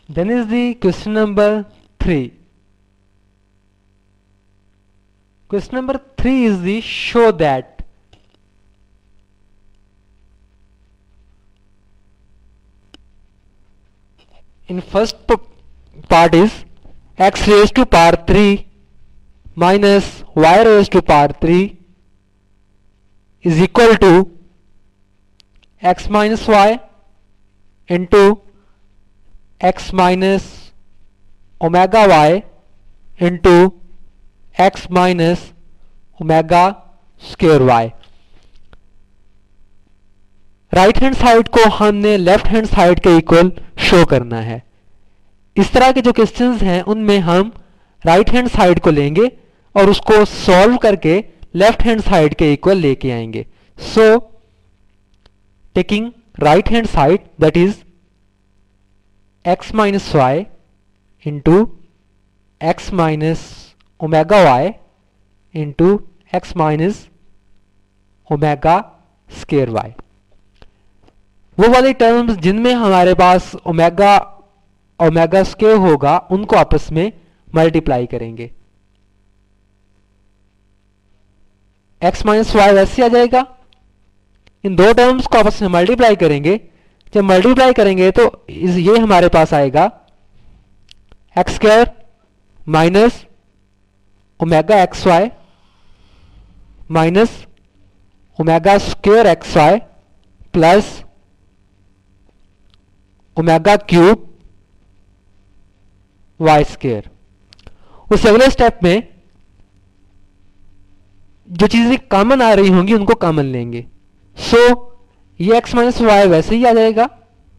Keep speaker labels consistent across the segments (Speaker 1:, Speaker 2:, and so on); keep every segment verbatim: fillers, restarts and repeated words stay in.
Speaker 1: Then is the question number three. Question number three is the show that in first part is x raised to power three minus y raised to power three is equal to x minus y into x minus omega y into x minus omega square y. Right hand side को हमने left hand side के equal show करना है. इस तरह के जो questions हैं उनमें हम राइट हैंड साइड को लेंगे और उसको सॉल्व करके लेफ्ट हैंड साइड के इक्वल लेके आएंगे. So taking right hand side that is x minus y into x minus omega y into x minus omega square y. वो वाले टर्म्स जिनमें हमारे पास ओमेगा ओमेगा स्क्वायर होगा उनको आपस में मल्टीप्लाई करेंगे. x माइनस वाई वैसे आ जाएगा. इन दो टर्म्स को आपस में मल्टीप्लाई करेंगे. जब मल्टीप्लाई करेंगे तो ये हमारे पास आएगा x square minus omega x y minus omega square x y plus omega cube y square. उस अगले स्टेप में जो चीजें कॉमन आ रही होंगी उनको कॉमन लेंगे. सो so, ये x माइनस वाई वैसे ही आ जाएगा.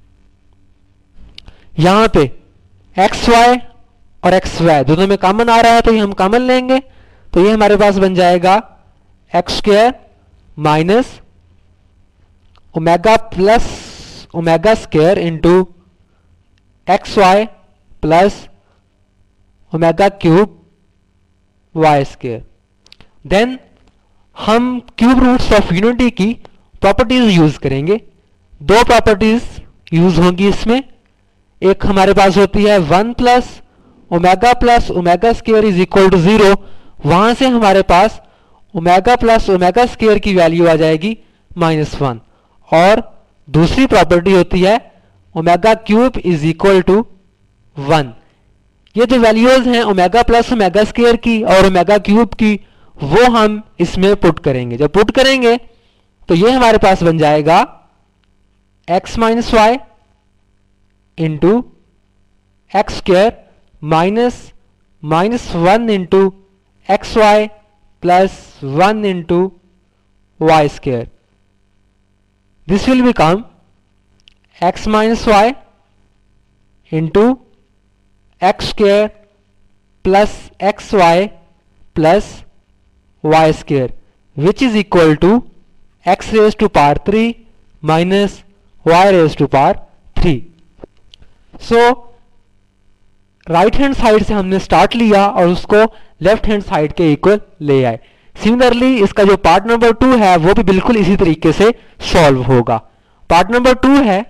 Speaker 1: यहां पे एक्स वाई और एक्स वाई दोनों में कॉमन आ रहा है तो ये हम कॉमन लेंगे. तो ये हमारे पास बन जाएगा x square minus omega plus omega square into x y plus omega cube y square. Then हम क्यूब रूट्स ऑफ यूनिटी की प्रॉपर्टीज यूज करेंगे. दो प्रॉपर्टीज यूज होंगी इसमें. एक हमारे पास होती है one plus omega plus omega square is equal to zero. वहां से हमारे पास ओमेगा प्लस ओमेगा स्क्वायर की वैल्यू आ जाएगी माइनस वन. और दूसरी प्रॉपर्टी होती है omega cube is equal to one. ये जो वैल्यूज हैं ओमेगा प्लस ओमेगा स्क्वायर की और ओमेगा क्यूब की वो हम इसमें पुट करेंगे. जब पुट करेंगे तो ये हमारे पास बन जाएगा x minus y into x square minus minus one into x y plus one into y square. This will become x minus y into x square plus x y plus y square which is equal to x raise to power three minus y raise to power three. So right hand side से हमने start लिया और उसको left hand side के equal ले आए. Similarly इसका जो पार्ट नंबर टू है वो भी बिल्कुल इसी तरीके से सॉल्व होगा. पार्ट नंबर टू है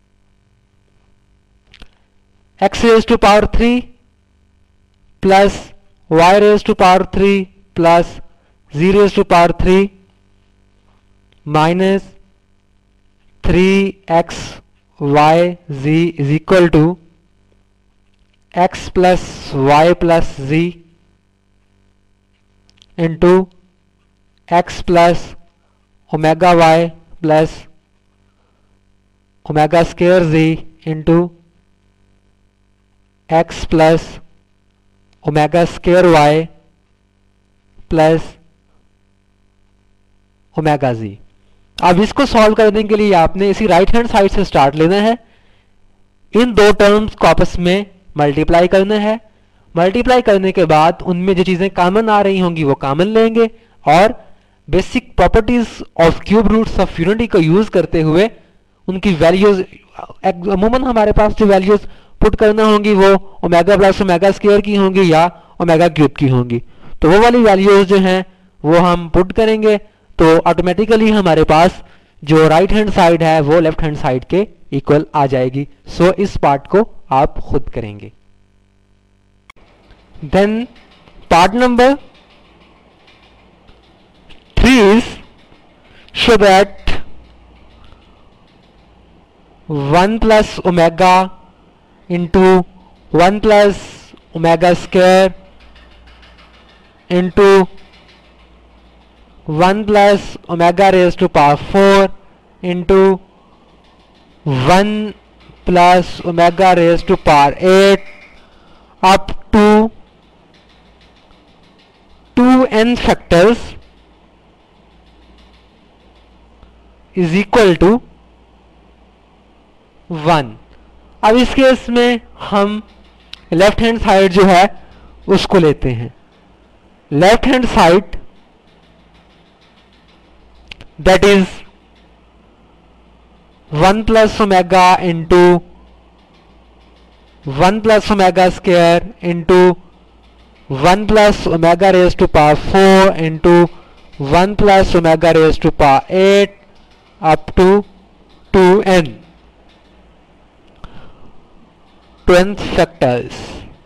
Speaker 1: x raise to power three plus y raise to power three plus z raise to power three minus three x y z is equal to x plus y plus z into x plus omega y plus omega square z into x plus omega square y plus omega z. अब इसको solve करने के लिए आपने इसी right hand side से start लेना है. इन दो टर्म्स को आपस में मल्टीप्लाई करना है. मल्टीप्लाई करने के बाद उनमें जो चीजें कॉमन आ रही होंगी वो कॉमन लेंगे और basic properties of cube roots of unity को यूज करते हुए उनकी वैल्यूज अमूमन हमारे पास जो वैल्यूज पुट करना होंगी वो ओमेगा प्लस ओमेगा स्क्वायर की होंगी या ओमेगा क्यूब की होंगी. तो वो वाली वैल्यूज जो हैं वो हम पुट करेंगे तो ऑटोमेटिकली हमारे पास जो राइट हैंड साइड है वो लेफ्ट हैंड साइड के इक्वल आ जाएगी। सो so, इस पार्ट को आप खुद करेंगे। Then part number three is show that one plus omega into one plus omega square into one plus omega raise to power four into one plus omega raise to power eight up to two n factors is equal to one. अब इस case में हम left hand side जो है उसको लेते हैं। Left hand side that is one plus omega into one plus omega square into one plus omega raise to power four into one plus omega raise to power eight up to two n two n factors.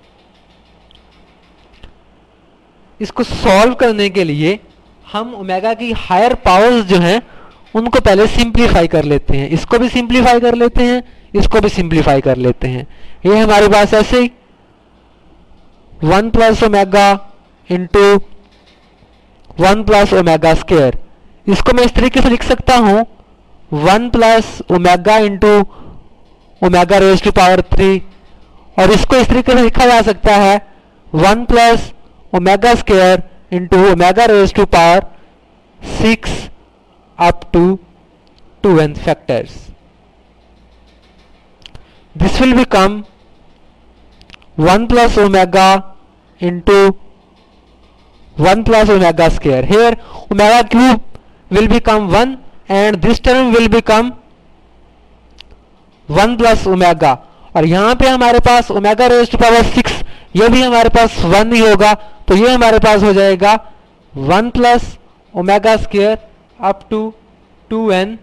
Speaker 1: इसको solve करने के लिए हम omega की higher powers जो हैं उनको पहले सिंप्लीफाई कर लेते हैं। इसको भी सिंप्लीफाई कर लेते हैं, इसको भी सिंप्लीफाई कर लेते हैं। ये हमारे पास ऐसे ही one plus omega into one plus omega square, इसको मैं इस तरीके से लिख सकता हूं one plus omega into omega raise to power three, और इसको इस तरीके से लिखा जा सकता है one plus omega square into omega raise to power six up to two n factors. This will become one plus omega into one plus omega square. Here omega cube will become one and this term will become one plus omega, और यहाँ पे हमारे पास omega raise to power six, ये भी हमारे पास one ही होगा, तो ये हमारे पास हो जाएगा one plus omega square up to two n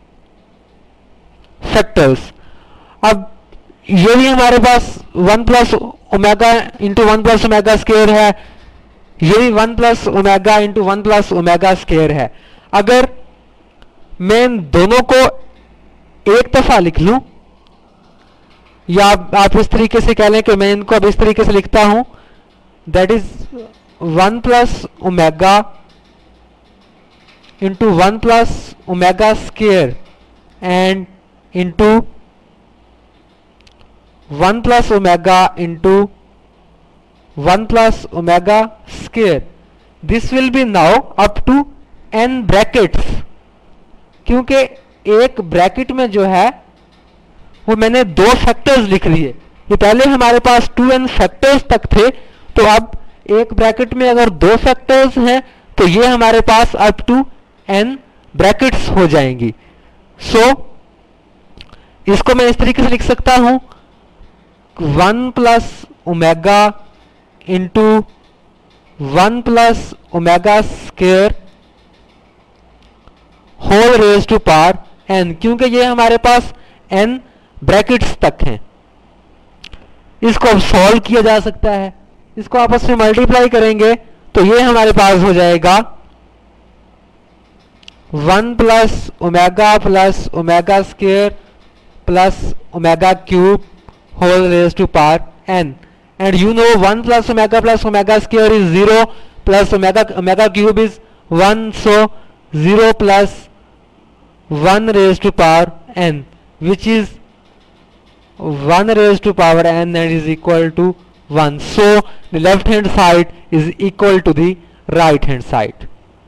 Speaker 1: factors. अब ये भी हमारे पास one plus omega into one plus omega square है, ये भी one plus omega into one plus omega square है। अगर मैं इन दोनों को एक दफा लिख लूं, या आप इस तरीके से कह लें कि मैं इनको अब इस तरीके से लिखता हूं, that is one plus omega into one plus omega square and into one plus omega into one plus omega square. This will be now up to n brackets, क्योंकि एक ब्रैकेट में जो है वो मैंने दो फैक्टर्स लिख लिए। ये पहले हमारे पास टू एन फैक्टर्स तक थे, तो अब एक ब्रैकेट में अगर दो फैक्टर्स हैं तो ये हमारे पास अप टू एन ब्रैकेट्स हो जाएंगी। सो so, इसको मैं इस तरीके से लिख सकता हूं one plus omega into one plus omega square whole raise to power n, क्योंकि ये हमारे पास एन ब्रैकेट्स तक हैं। इसको अब सॉल्व किया जा सकता है, इसको आपस में मल्टीप्लाई करेंगे तो ये हमारे पास हो जाएगा one plus omega plus omega square plus omega cube whole raise to power n, and you know one plus omega plus omega square is zero plus omega omega cube is one, so zero plus one raise to power n which is one raise to power n and is equal to one. So the left hand side is equal to the right hand side.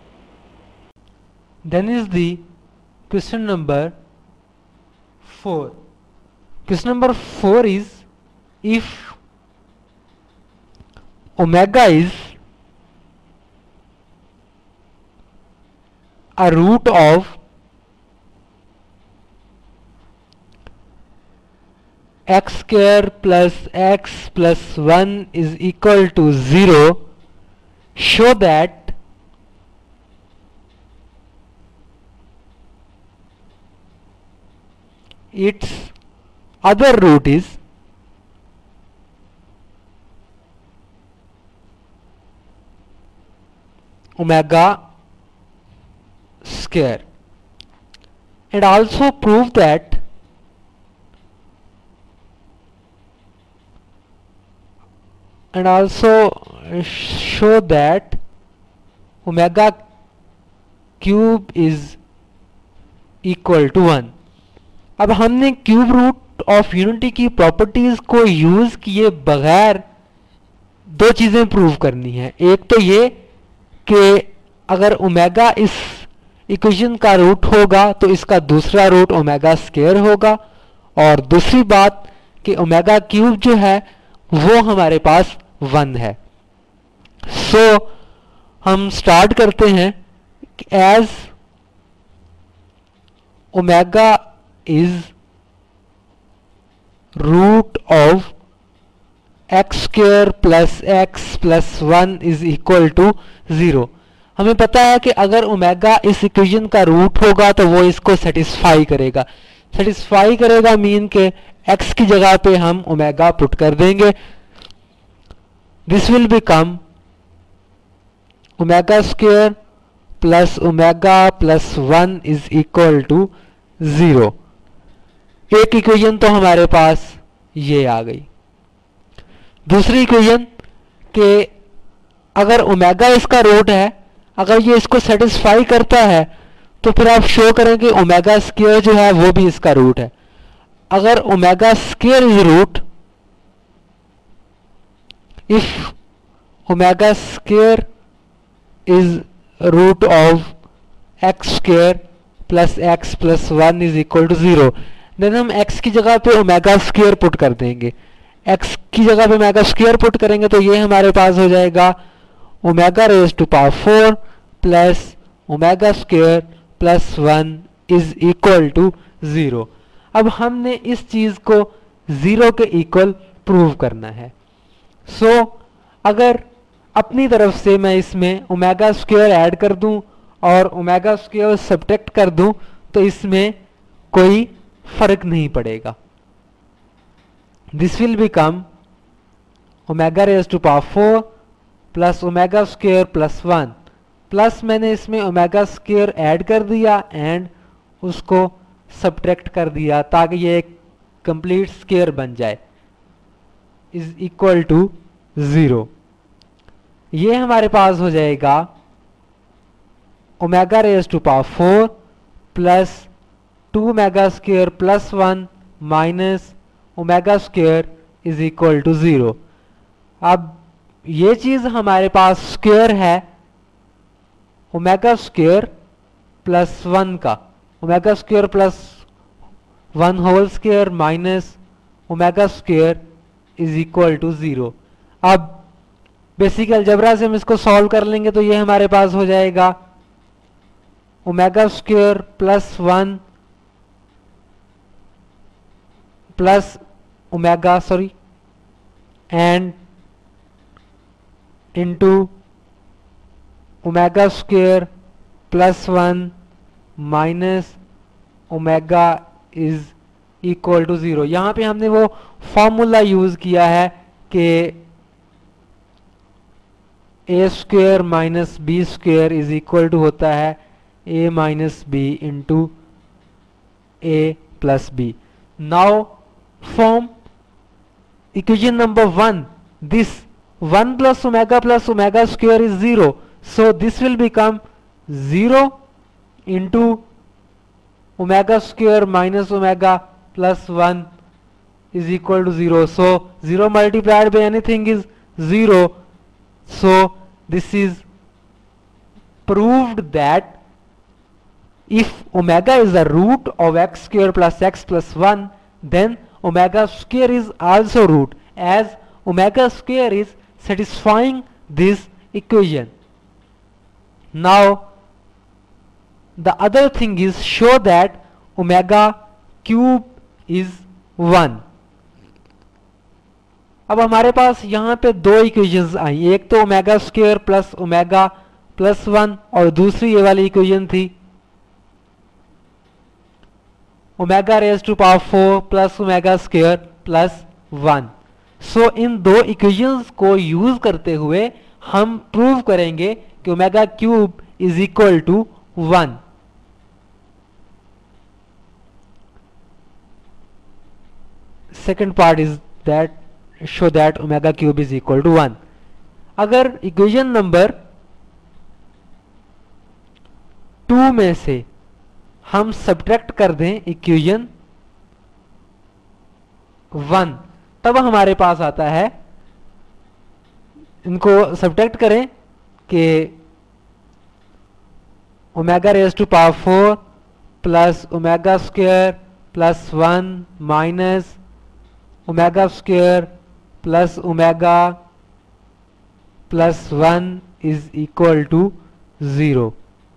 Speaker 1: Then is the question number four. Question number four is, if omega is a root of x square plus x plus one is equal to zero, show that its other root is omega square, and also prove that and also show that omega cube is equal to one. अब हमने cube root of unity की properties को use किए बगैर दो चीजें prove करनी है। एक तो ये कि अगर ओमेगा इस इक्वेशन का रूट होगा तो इसका दूसरा रूट ओमेगा स्क्वायर होगा, और दूसरी बात कि ओमेगा क्यूब जो है वो हमारे पास वन है। सो so, हम स्टार्ट करते हैं as omega is root of x square plus x plus one is equal to zero. हमें पता है कि अगर ओमेगा इस इक्वेशन का रूट होगा तो वो इसको सेटिस्फाई करेगा। सेटिस्फाई करेगा मीन के एक्स की जगह पे हम ओमेगा पुट कर देंगे। This will become omega square plus omega plus one is equal to zero. एक इक्वेशन तो हमारे पास ये आ गई। दूसरी इक्वेशन के अगर ओमेगा इसका रूट है, अगर ये इसको सेटिस्फाई करता है तो फिर आप शो करें कि ओमेगा स्क्वायर जो है वो भी इसका रूट है। अगर omega square is root, if omega square is root of x square plus x plus one is equal to zero, then हम x की जगह पे ओमेगा स्क्वायर पुट कर देंगे। x की जगह पे ओमेगा स्क्वायर पुट करेंगे तो ये हमारे पास हो जाएगा omega raise to power four plus omega square plus one is equal to zero. अब हमने इस चीज को जीरो के इक्वल प्रूव करना है। सो so, अगर अपनी तरफ से मैं इसमें ओमेगा स्क्वायर ऐड कर दूं और ओमेगा स्क्वायर सब्ट्रैक्ट कर दूं तो इसमें कोई फर्क नहीं पड़ेगा। This will become omega raise to power four plus omega square plus one, plus मैंने इसमें ओमेगा स्क्वायर ऐड कर दिया एंड उसको सब्ट्रैक्ट कर दिया ताकि ये एक कंप्लीट स्क्वायर बन जाए, इज इक्वल टू जीरो। ये हमारे पास हो जाएगा omega raise to power four plus two omega square plus one minus omega square is equal to zero. अब ये चीज हमारे पास स्क्वायर है ओमेगा स्क्वायर प्लस वन का, omega square plus one whole square minus omega square is equal to zero. अब basic algebra से हम इसको सॉल्व कर लेंगे तो ये हमारे पास हो जाएगा omega square plus one plus omega sorry and into omega square plus one minus omega is equal to zero. यहां पे हमने वो फॉर्मूला यूज किया है कि a square minus b square is equal to होता है a minus b into a plus b. Now form equation number one, this one plus omega plus omega square is zero, so this will become zero into omega square minus omega plus one is equal to zero. So zero multiplied by anything is zero. So this is proved that if omega is the root of x square plus x plus one, then omega square is also root, as omega square is satisfying this equation. Now the other thing is show that omega cube is one. अब हमारे पास यहाँ पे दो equations आई, एक तो omega square plus omega plus one और दूसरी ये वाली इक्वेशन थी omega raise to power four plus omega square plus one. So इन दो इक्वेशंस को यूज करते हुए हम प्रूव करेंगे कि omega cube is equal to one. Second part is that show that omega cube is equal to one. अगर equation number two में से हम सब्ट्रैक्ट कर दें इक्वेशन वन, तब हमारे पास आता है, इनको सब्ट्रैक्ट करें कि omega raise to power four plus omega square plus one minus omega square plus omega plus one is equal to zero.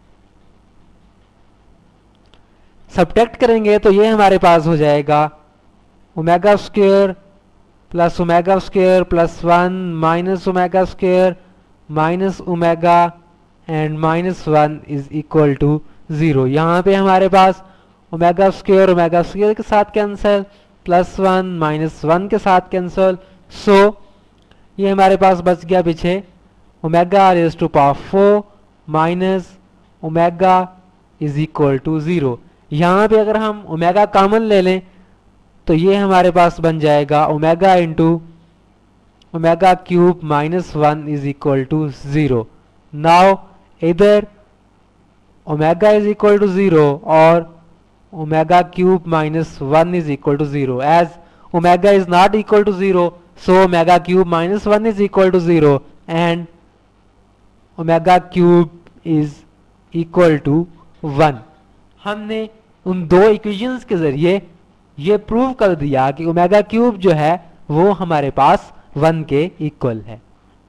Speaker 1: Subtract करेंगे तो ये हमारे पास हो जाएगा omega square plus omega square plus one minus omega square minus omega and minus one is equal to zero. यहाँ पे हमारे पास ओमेगा स्क्वायर ओमेगा स्क्वायर के साथ cancel, plus one minus one के साथ कैंसिल। सो ये हमारे पास बच गया पीछे omega raise to power four minus omega is equal to zero. यहाँ पे अगर हम ओमेगा कॉमन ले लें तो ये हमारे पास बन जाएगा omega into omega cube minus one is equal to zero. Now इधर omega is equal to zero और omega cube minus one is equal to zero. As omega is not equal to zero, so omega cube minus one is equal to zero and omega cube is equal to one. हमने उन दो equations के जरिए ये prove कर दिया कि omega cube जो है वो हमारे पास वन के इक्वल है।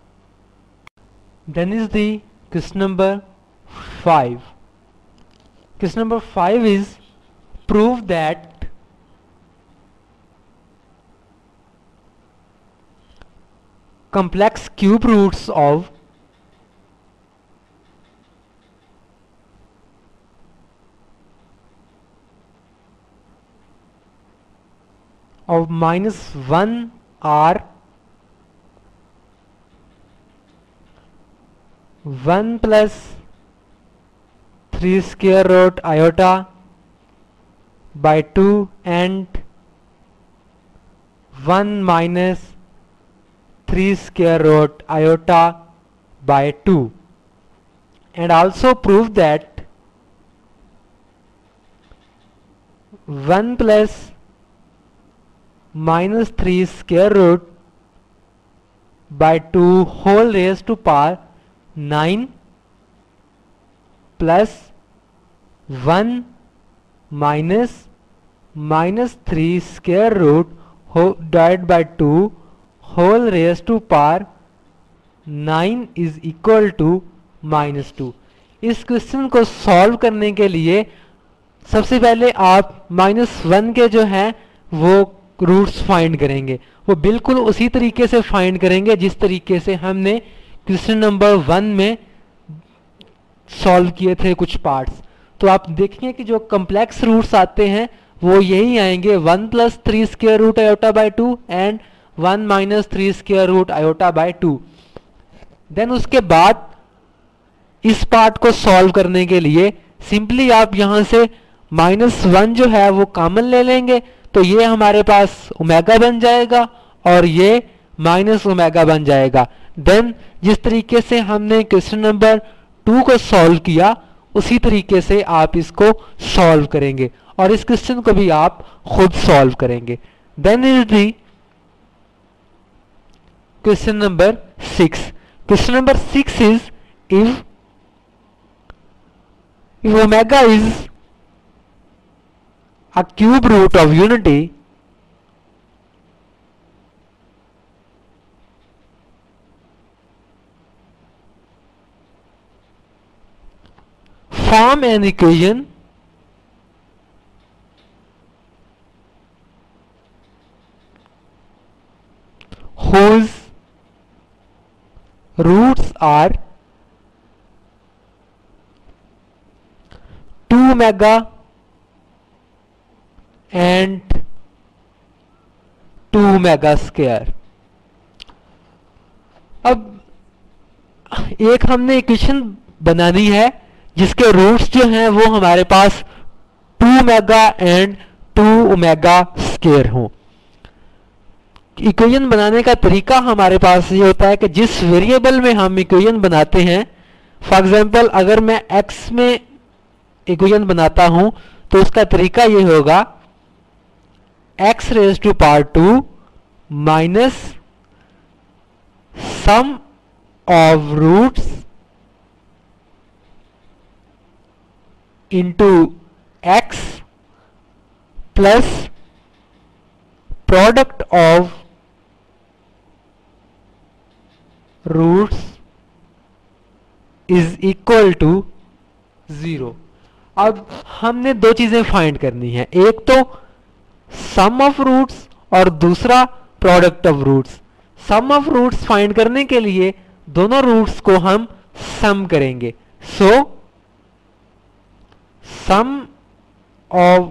Speaker 1: Then is the question number five. Question number five is prove that complex cube roots of of minus one are one plus three square root iota by two and one minus three square root iota by two, and also prove that one plus minus three square root by two whole raised to power nine plus one minus minus three square root divided by two whole raised to power nine is equal to minus two. इस question को solve करने के लिए सबसे पहले आप minus one के जो हैं वो रूट्स फाइंड करेंगे। वो बिल्कुल उसी तरीके से फाइंड करेंगे जिस तरीके से हमने क्वेश्चन नंबर वन में सॉल्व किए थे कुछ पार्ट्स। तो आप देखेंगे कि जो कम्प्लेक्स रूट्स आते हैं वो यही आएंगे, one plus three square root iota by two and one minus three square root iota by two. Then उसके बाद इस पार्ट को सॉल्व करने के लिए सिंपली आप यहां से माइनस वन जो है वो कॉमन ले लेंगे, तो ये हमारे पास ओमेगा बन जाएगा और ये माइनस ओमेगा बन जाएगा। देन जिस तरीके से हमने क्वेश्चन नंबर टू को सॉल्व किया उसी तरीके से आप इसको सॉल्व करेंगे और इस क्वेश्चन को भी आप खुद सॉल्व करेंगे। Then is the question number six. Question number six is if if omega is a cube root of unity, form an equation whose roots are two omega and two omega square. अब एक हमने equation बनानी है जिसके roots जो हैं वो हमारे पास two omega and two omega square हो। इक्वेशन बनाने का तरीका हमारे पास ये होता है कि जिस वेरिएबल में हम इक्वेशन बनाते हैं, फॉर एग्जांपल अगर मैं x में इक्वेशन बनाता हूं तो उसका तरीका ये होगा x raise to power two minus sum of roots into x plus product of roots is equal to zero. अब हमने दो चीजें फाइंड करनी है, एक तो सम ऑफ रूट्स और दूसरा product of roots. Sum of roots find करने के लिए दोनों रूट्स को हम सम करेंगे। So sum of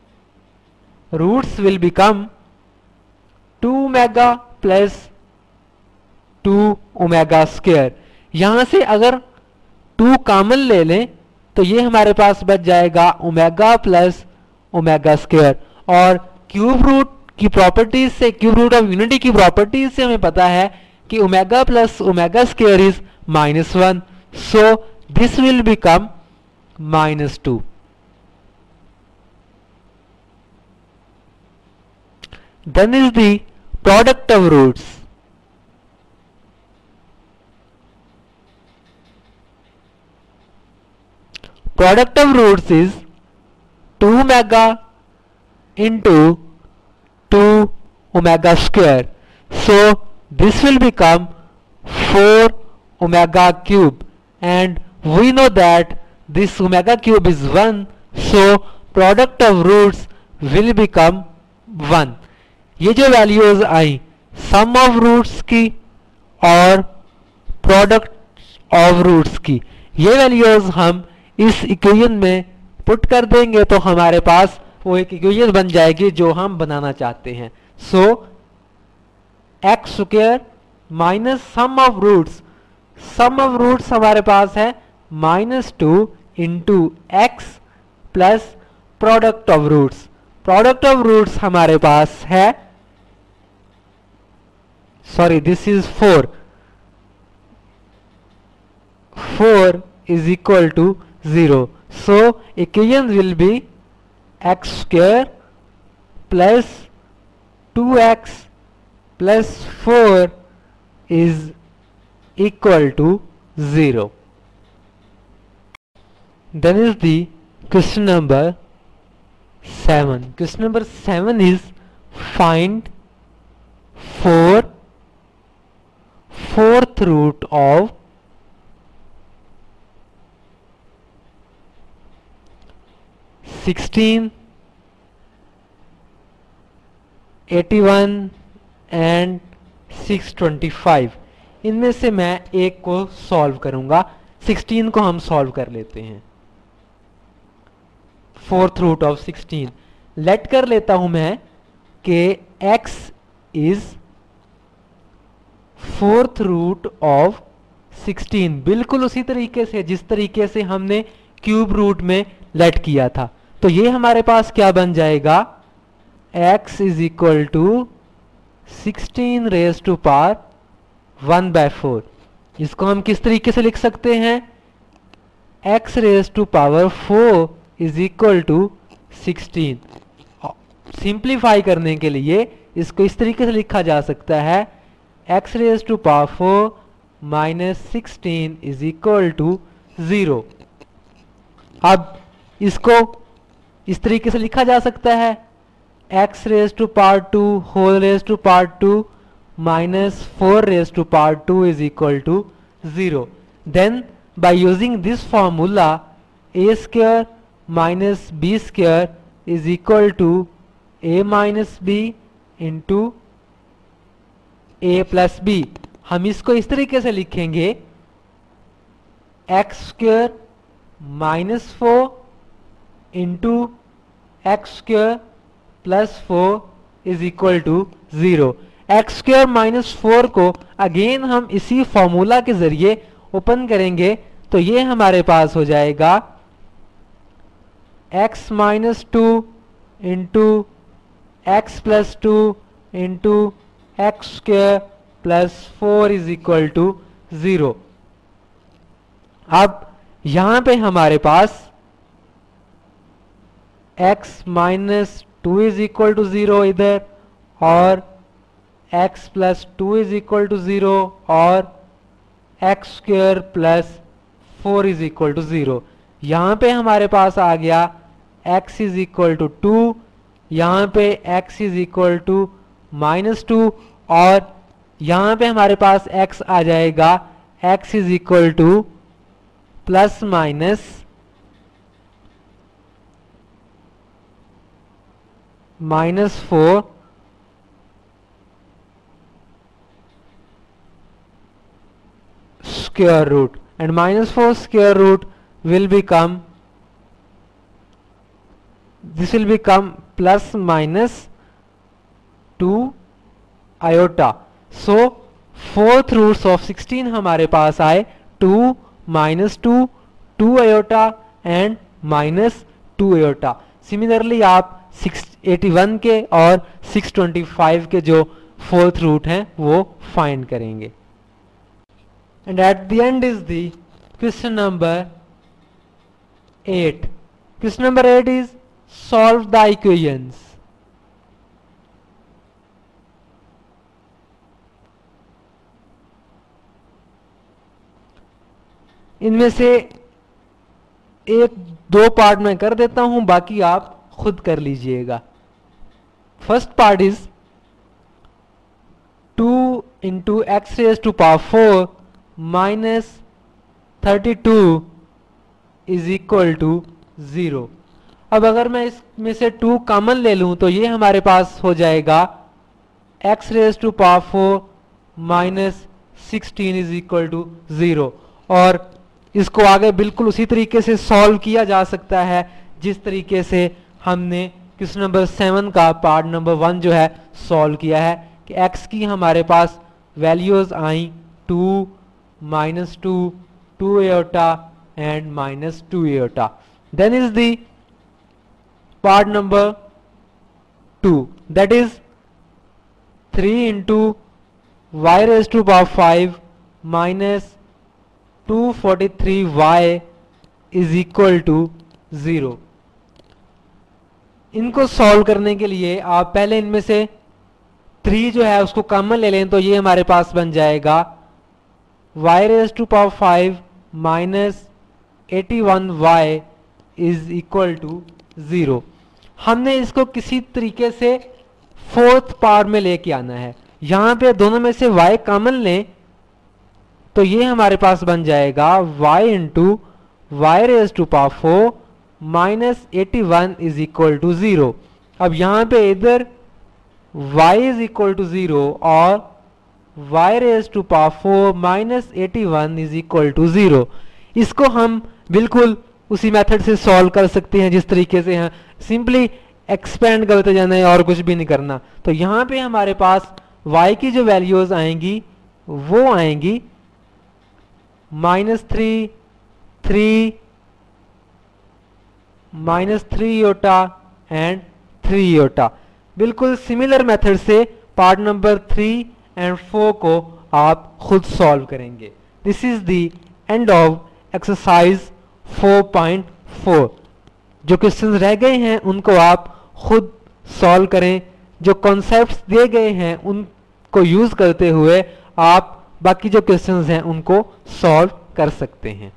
Speaker 1: roots will become two omega plus two omega square. यहां से अगर टू कॉमन ले लें तो ये हमारे पास बच जाएगा ओमेगा प्लस ओमेगा स्क्वायर। और क्यूब रूट की प्रॉपर्टीज से, क्यूब रूट ऑफ यूनिटी की प्रॉपर्टीज से हमें पता है कि omega plus omega square is minus one. So this will become minus two. Then is the product of roots. Product of roots is two omega into two omega square. So this will become four omega cube, and we know that this omega cube is one. So product of roots will become one. ये जो values आई sum of roots की और product of roots की, ये values हम इस equation में पुट कर देंगे तो हमारे पास वो एक इक्वेशन बन जाएगी जो हम बनाना चाहते हैं। So x square minus sum of roots, sum of roots हमारे पास है minus two into x plus product of roots. Product of roots हमारे पास है, sorry, this is four. four is equal to zero. So equation will be x square plus two x plus four is equal to zero. Then is the question number seven. Question number seven is find four fourth root of sixteen, eighty-one and six twenty five. इनमें से मैं एक को solve करूंगा। Sixteen को हम solve कर लेते हैं। Fourth root of sixteen let कर लेता हूं मैं कि x is fourth root of sixteen, बिल्कुल उसी तरीके से जिस तरीके से हमने क्यूब रूट में लेट किया था। तो ये हमारे पास क्या बन जाएगा, x is equal to sixteen raise to power one by four. इसको हम किस तरीके से लिख सकते हैं, x raise to power four is equal to sixteen. Simplify करने के लिए इसको इस तरीके से लिखा जा सकता है, x raise to power four minus sixteen is equal to zero. अब इसको इस तरीके से लिखा जा सकता है, x raise to power two whole raise to power two minus four raise to power two is equal to zero. Then by using this formula a square minus b square is equal to a minus b into a plus b. हम इसको इस तरीके से लिखेंगे, x square minus four into x square plus four is equal to zero. X square minus four को again हम इसी formula के जरिए ओपन करेंगे तो ये हमारे पास हो जाएगा x minus two into x plus two into x square plus four is equal to zero. अब यहां पे हमारे पास x minus two is equal to zero इधर और x plus two is equal to zero और x square plus four is equal to zero. यहां पे हमारे पास आ गया x is equal to two, यहां पे x is equal to minus two और यहां पे हमारे पास x आ जाएगा x is equal to plus minus minus four square root and minus four square root will become, this will become plus minus two iota. So fourth roots of sixteen हमारे पास आए two minus two, two iota and minus two iota. Similarly आप six eighty-one के और six twenty-five के जो fourth root हैं वो find करेंगे. And at the end is the question number eight. Question number eight is solve the equations. इनमें से एक दो पार्ट मैं कर देता हूं, बाकी आप खुद कर लीजिएगा. First part is two into x raise to power four minus thirty two is equal to zero. अब अगर मैं इसमें से टू कॉमन ले लूं तो ये हमारे पास हो जाएगा x raise to power four minus sixteen is equal to zero. और इसको आगे बिल्कुल उसी तरीके से सॉल्व किया जा सकता है जिस तरीके से हमने क्वेश्चन नंबर सेवन का पार्ट नंबर वन जो है सॉल्व किया है कि x की हमारे पास वैल्यूज आई two, minus two, two eta and minus two eta. Then is the part number two, that is three into y raise to power five minus two forty three y is equal to zero. इनको solve करने के लिए आप पहले इनमें से three जो है उसको कॉमन ले लें तो ये हमारे पास बन जाएगा y raise to power five minus eighty one y is equal to zero. हमने इसको किसी तरीके से फोर्थ पार्ट में लेके आना है. यहां पे दोनों में से y कॉमन लें तो ये हमारे पास बन जाएगा y into y raise to power four minus eighty one is equal to zero. अब यहां पे इधर y is equal to zero और y raise to power four minus eighty one is equal to zero. इसको हम बिल्कुल उसी method से सॉल्व कर सकते हैं जिस तरीके से हैं, सिंपली एक्सपेंड करते जाना है और कुछ भी नहीं करना. तो यहां पे हमारे पास y की जो वैल्यूज आएंगी वो आएंगी minus three, three, minus three iota and three iota. बिल्कुल सिमिलर मेथड से part number three and four को आप खुद सॉल्व करेंगे. This is the end of exercise four point four. जो क्वेश्चंस रह गए हैं उनको आप खुद सॉल्व करें. जो कॉन्सेप्ट्स दिए गए हैं उनको यूज करते हुए आप बाकी जो क्वेश्चंस हैं उनको सॉल्व कर सकते हैं.